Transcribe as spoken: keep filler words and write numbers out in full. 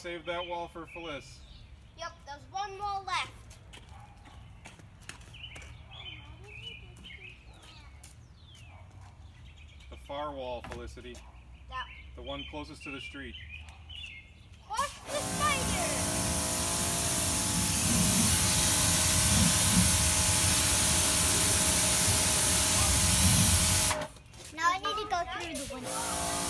save that wall for Felice. Yep, there's one more left. The far wall, Felicity. That. The one closest to the street. Watch the spider! Now I need to go through the window.